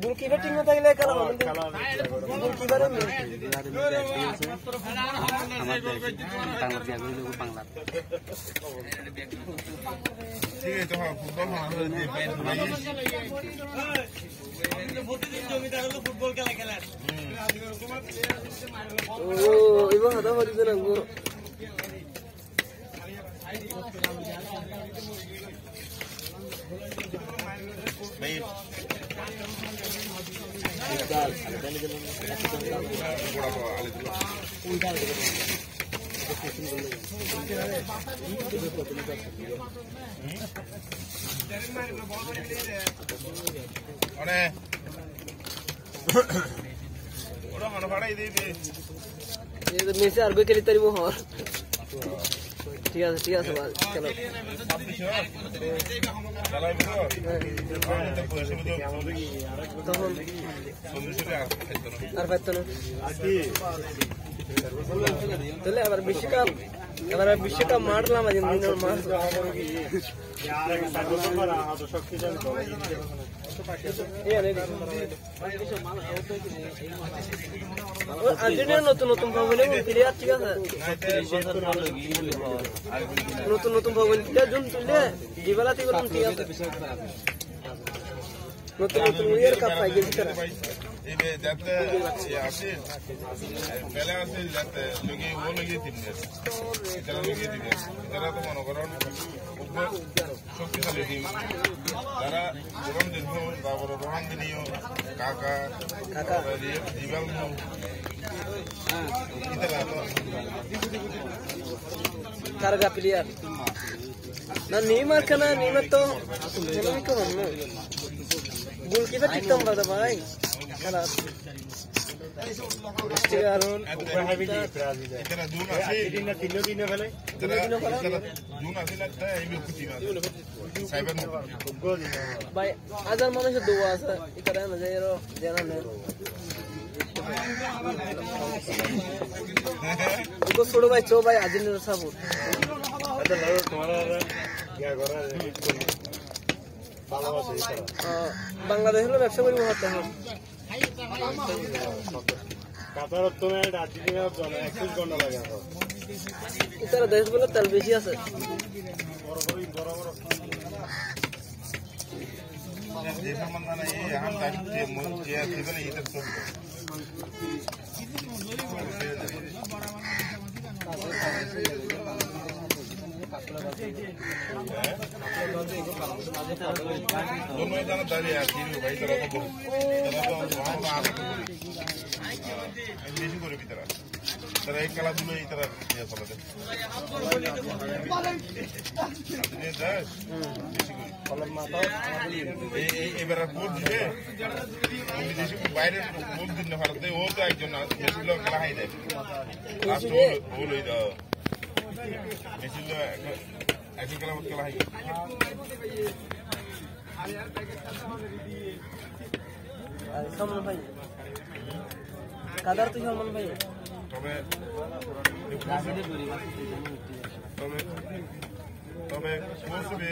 Goalkeeper ঠিক না থাকলে খেলা হবে গোলকিপার বাংলা ঠিক আছে হ্যাঁ ফুটবল প্রতিদিন জমিদার হলো ফুটবল খেলা খেলার ও এবার হাতা হরি দেন গো ভাই মেসে আর গই খেলি তারিব হর ঠিক আছে চলো তখন আর পাইতো না তাহলে আবার বিশ্বকাপ মারলাম আজ মার আর্জেন্টিনার নতুন নতুন ভবনে প্লেয়ার ঠিক আছে নতুন নতুন ভবন প্লেয়ার জন্য তুললে দিবালাতে বলুন ঠিক আছে নতুন নতুন প্লেয়ার কাপ পাই গেছে তারা ini jatuh ya asin, bela asin jatuh, lagi wo lagi timnya, kita lagi timnya, kita tu mana korang, ubah, sok kita lagi tim, cara orang jenuh, bawa orang jenuh, kakak, dia jual mu, kita lah tu, karga player, na Neymar kana Neymar tu, kalau ikut mana, goalkeeper kita berada baik. Kalah. Sekarang kita dua nasi, tiga kali. Dua nasi nanti ini kucing. Cyber mu. Baik, azal mana sih dua asa? Ikan aja ya, jangan nih. Itu suruh baik coba ya, azal nih sabut. Ada lalu kemana? Ya korang. Bangladesh lo ব্যবসা করি মহাত্মা কাতার তো আর্জেন্টিনার জন্য 21 ঘন্টা লাগে ইতারা দেশগুলো তেল বেশি আছে যে সম্বন্ধে না এই আম দাঁড়িয়ে মন যে দিবেন এটা তো दोनों जना दाढ़ी आती है भाई तेरा तो वहाँ वहाँ बेसी करे भी तेरा एक कला दूल्हे ही तेरा ये सब है ये दस कलम माता ये बेरा बोल दिए विदेशी को बाहर बोल दिन न भारत वो तो एक जन बेसी लोग कला है इधर लास्ट बोल इधर बेसी लोग ऐसी कला मत कला है সালমান ভাই কাদার তুই সালমান ভাই তবে কোসবে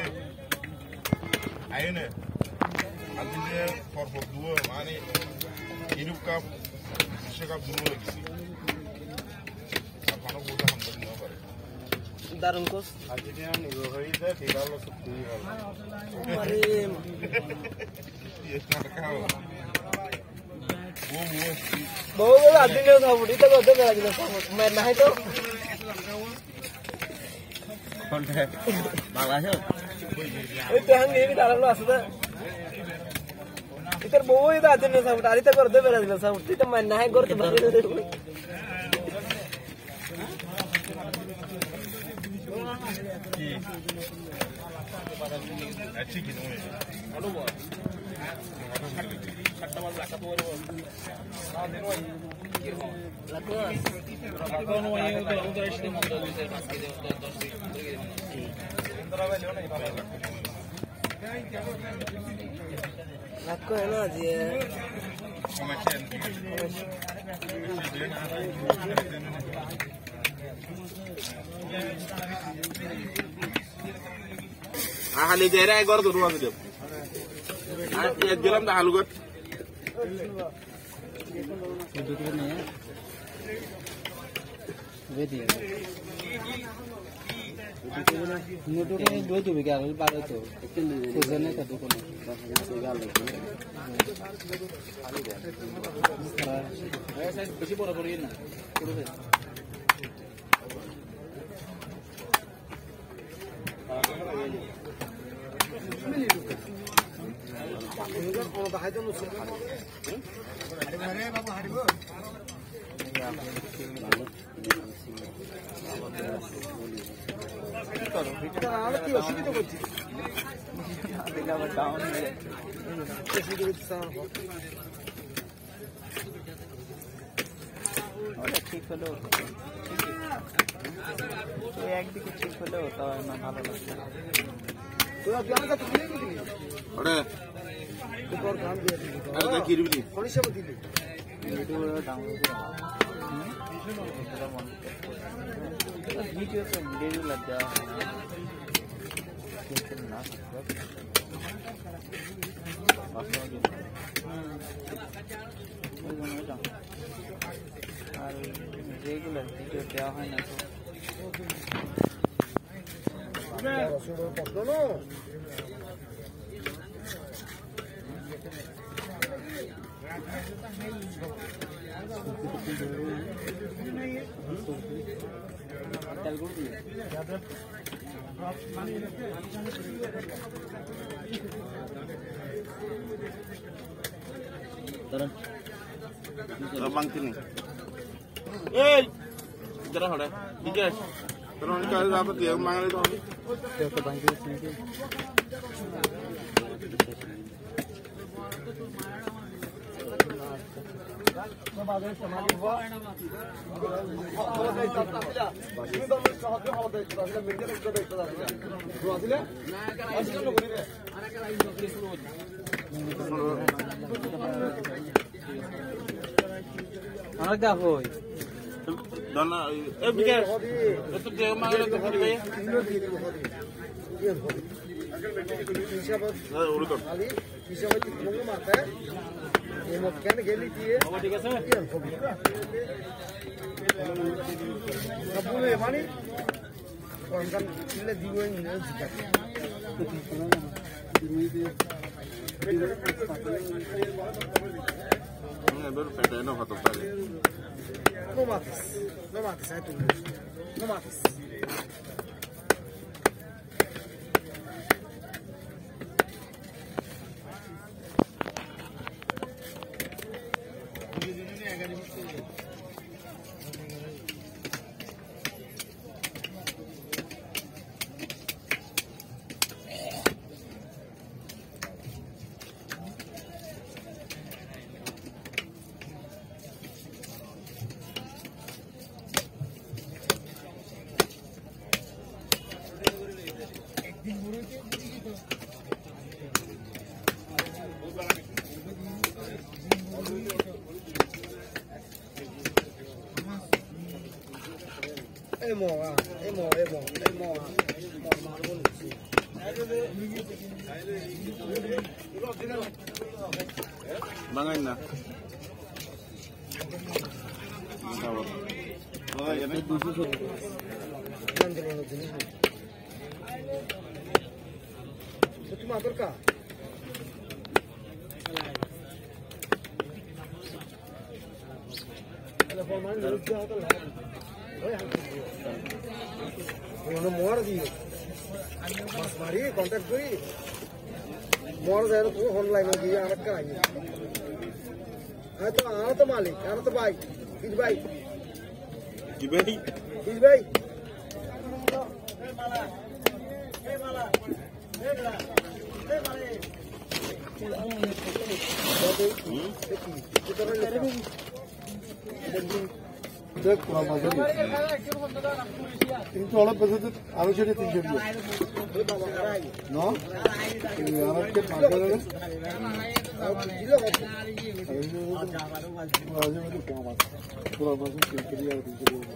আইনে আর্জেন্টিনা পরপর দুও মানে ইউরোপ কাপ বিশ্বকাপ দুও গেছে আর কোনো গোটা হামদা না পারে দারুণ কোচ আর্জেন্টিনা নিগো হইছে ঠিক হলো সত্যি হলো আরে এটা কাও বহু আর্জেন্টিনা সাপোর্ট এটা করতে পারে না সাপোর্ট ম্যাচ না হয় তো কোনটা বাংলাদেশ ওই তো আমি এই দাঁড়ালো আসলে ইতার বহু এটা আর্জেন্টিনা সাপোর্ট আর এটা করতে পারে না সাপোর্ট এটা ম্যাচ না হয় করতে পারে अच्छी की नहीं आपको है ना जी ahli daerah gor tuh ruang itu. Nah, ya jalan dah halugat. ঠিক হলো একদিকে ঠিক হলেও তাও না ভালো লাগছে ভিডিও তো রেগুলার দেওয়া হয় আর রেগুলার ভিডিও দেওয়া হয় না bangkini. Eh, jarang ada. Digas. Terus kalau dapat dia mangal itu. Kita bangkini sini. Agak boy. Dana, bigas. Itu dia mangal itu dia. Urut. Baru pedeno atau tadi. No mates, saya tunggu. No mates. Bangain na. Contact kuri. More than a online of the other kind. I thought the Mali, out the bike. His bike. His bike. কিন্তু অলপ বেশি আরো সেটা 300 দিয়ে না আরকে পাগল হবে পুরো মাস 300 দিয়ে আর 300 দিয়ে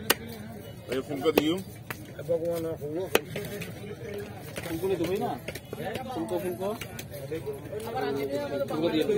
এই ফোন কা দিও ভগবান হলো তুমি না ফুলকো ফুলকো ফুলকো দিয়ে